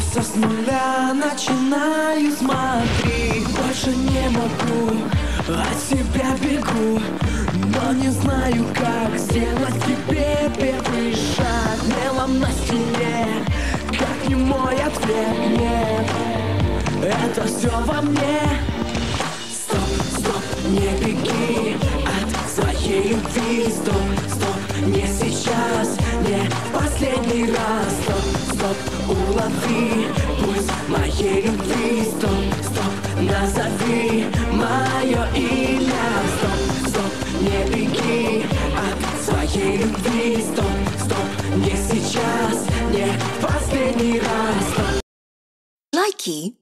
Кажется, с нуля начинаю, смотри. Больше не могу, от себя бегу, но не знаю, как сделать тебе первый шаг. Мелом на стене, как не мой ответ, нет. Это все во мне. Стоп, стоп, не беги от своей любви. Стоп, стоп, не сейчас, не в последний раз. Стоп, стоп, улови пульс моей любви. Стоп, стоп, назови мое имя. Стоп, стоп, не беги от своей любви. Стоп, стоп, не сейчас, не в последний раз. Стоп. Likey